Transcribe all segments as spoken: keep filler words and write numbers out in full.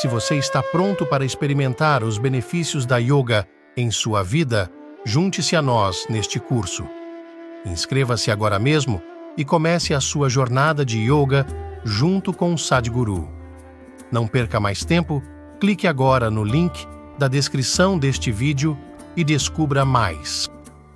Se você está pronto para experimentar os benefícios da yoga em sua vida, junte-se a nós neste curso. Inscreva-se agora mesmo e comece a sua jornada de yoga junto com o Sadhguru. Não perca mais tempo, clique agora no link da descrição deste vídeo e descubra mais.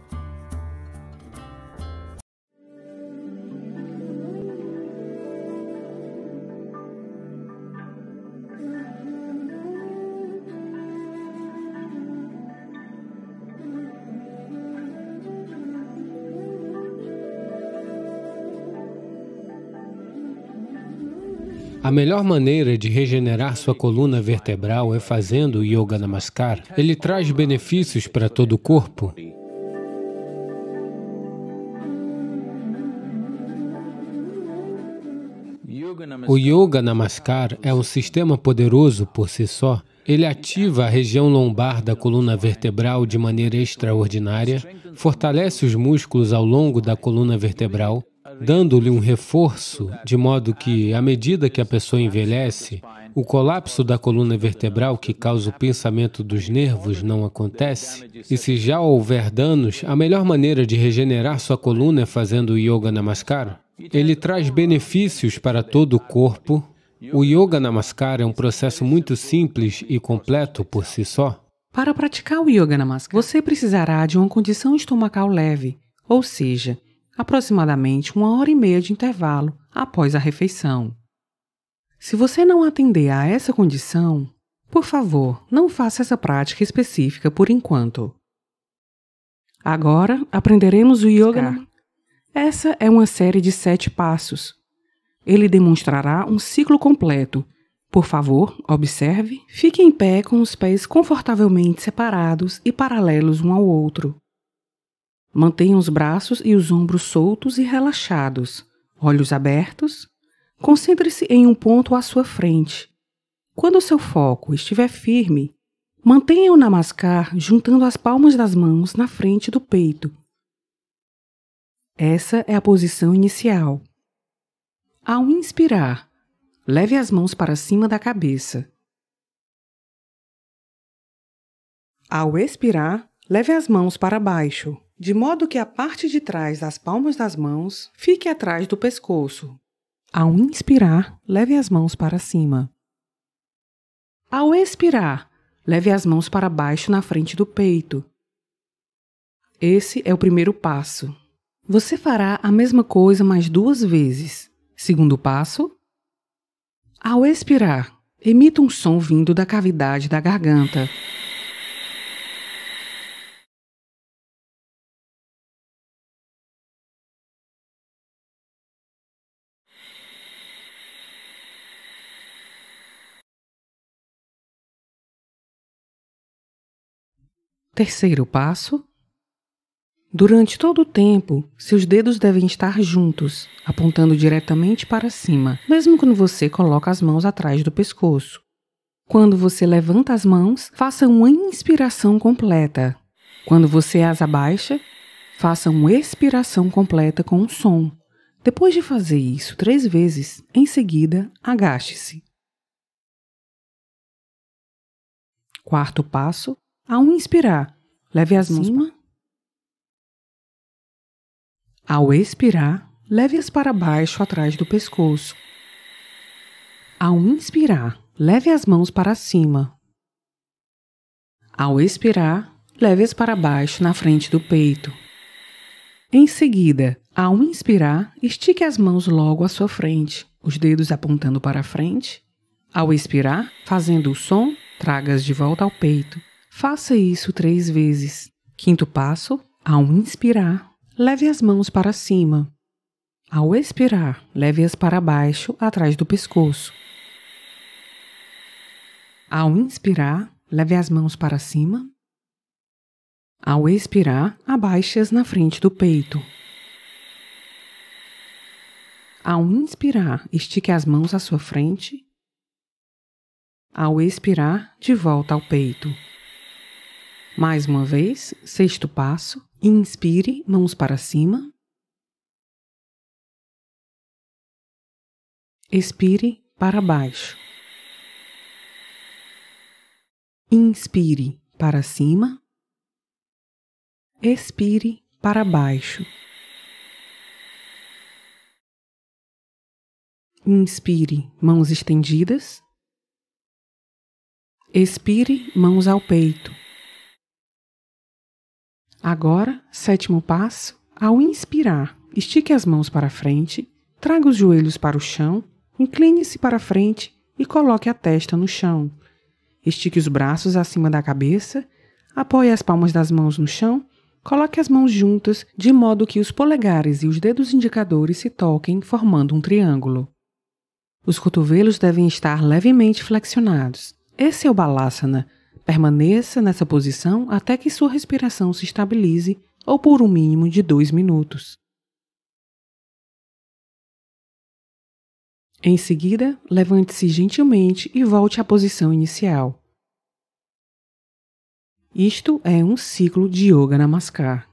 A melhor maneira de regenerar sua coluna vertebral é fazendo o Yoga Namaskar. Ele traz benefícios para todo o corpo. O Yoga Namaskar é um sistema poderoso por si só. Ele ativa a região lombar da coluna vertebral de maneira extraordinária, fortalece os músculos ao longo da coluna vertebral, dando-lhe um reforço, de modo que, à medida que a pessoa envelhece, o colapso da coluna vertebral que causa o pensamento dos nervos não acontece. E se já houver danos, a melhor maneira de regenerar sua coluna é fazendo o Yoga Namaskar. Ele traz benefícios para todo o corpo. O Yoga Namaskar é um processo muito simples e completo por si só. Para praticar o Yoga Namaskar, você precisará de uma condição estomacal leve, ou seja, aproximadamente uma hora e meia de intervalo após a refeição. Se você não atender a essa condição, por favor, não faça essa prática específica por enquanto. Agora, aprenderemos o Yoga Namaskar. Essa é uma série de sete passos. Ele demonstrará um ciclo completo. Por favor, observe. Fique em pé com os pés confortavelmente separados e paralelos um ao outro. Mantenha os braços e os ombros soltos e relaxados, olhos abertos. Concentre-se em um ponto à sua frente. Quando o seu foco estiver firme, mantenha o Namaskar juntando as palmas das mãos na frente do peito. Essa é a posição inicial. Ao inspirar, leve as mãos para cima da cabeça. Ao expirar, leve as mãos para baixo, de modo que a parte de trás das palmas das mãos fique atrás do pescoço. Ao inspirar, leve as mãos para cima. Ao expirar, leve as mãos para baixo na frente do peito. Esse é o primeiro passo. Você fará a mesma coisa mais duas vezes. Segundo passo. Ao expirar, emita um som vindo da cavidade da garganta. Terceiro passo. Durante todo o tempo, seus dedos devem estar juntos, apontando diretamente para cima, mesmo quando você coloca as mãos atrás do pescoço. Quando você levanta as mãos, faça uma inspiração completa. Quando você as abaixa, faça uma expiração completa com um som. Depois de fazer isso três vezes, em seguida, agache-se. Quarto passo. Ao inspirar, leve as mãos para... Ao expirar, leve-as para baixo atrás do pescoço. Ao inspirar, leve as mãos para cima. Ao expirar, leve-as para baixo na frente do peito. Em seguida, ao inspirar, estique as mãos logo à sua frente, os dedos apontando para frente. Ao expirar, fazendo o som, traga-as de volta ao peito. Faça isso três vezes. Quinto passo, ao inspirar, leve as mãos para cima. Ao expirar, leve-as para baixo, atrás do pescoço. Ao inspirar, leve as mãos para cima. Ao expirar, abaixe-as na frente do peito. Ao inspirar, estique as mãos à sua frente. Ao expirar, de volta ao peito. Mais uma vez, sexto passo, inspire, mãos para cima. Expire para baixo. Inspire para cima. Expire para baixo. Inspire, mãos estendidas. Expire, mãos ao peito. Agora, sétimo passo, ao inspirar, estique as mãos para frente, traga os joelhos para o chão, incline-se para frente e coloque a testa no chão. Estique os braços acima da cabeça, apoie as palmas das mãos no chão, coloque as mãos juntas de modo que os polegares e os dedos indicadores se toquem, formando um triângulo. Os cotovelos devem estar levemente flexionados. Esse é o Balasana. Permaneça nessa posição até que sua respiração se estabilize ou por um mínimo de dois minutos. Em seguida, levante-se gentilmente e volte à posição inicial. Isto é um ciclo de Yoga Namaskar.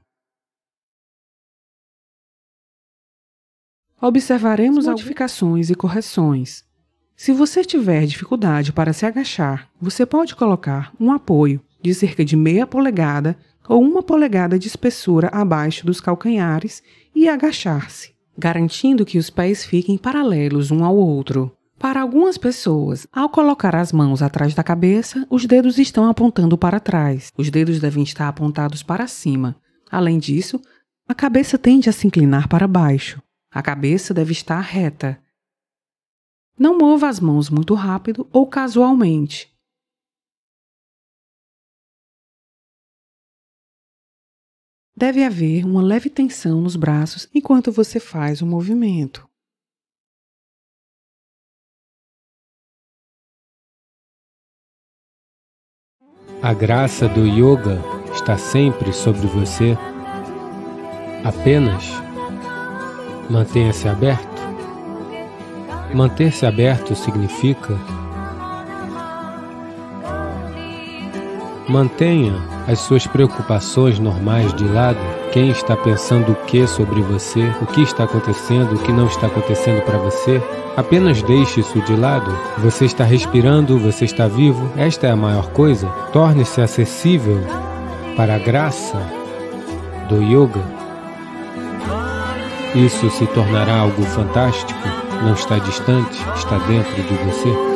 Observaremos modificações e correções. Se você tiver dificuldade para se agachar, você pode colocar um apoio de cerca de meia polegada ou uma polegada de espessura abaixo dos calcanhares e agachar-se, garantindo que os pés fiquem paralelos um ao outro. Para algumas pessoas, ao colocar as mãos atrás da cabeça, os dedos estão apontando para trás. Os dedos devem estar apontados para cima. Além disso, a cabeça tende a se inclinar para baixo. A cabeça deve estar reta. Não mova as mãos muito rápido ou casualmente. Deve haver uma leve tensão nos braços enquanto você faz o movimento. A graça do yoga está sempre sobre você. Apenas mantenha-se aberto. Manter-se aberto significa mantenha as suas preocupações normais de lado. Quem está pensando o que sobre você, o que está acontecendo, o que não está acontecendo para você. Apenas deixe isso de lado. Você está respirando, você está vivo. Esta é a maior coisa. Torne-se acessível para a graça do yoga. Isso se tornará algo fantástico. Não está distante, está dentro de você.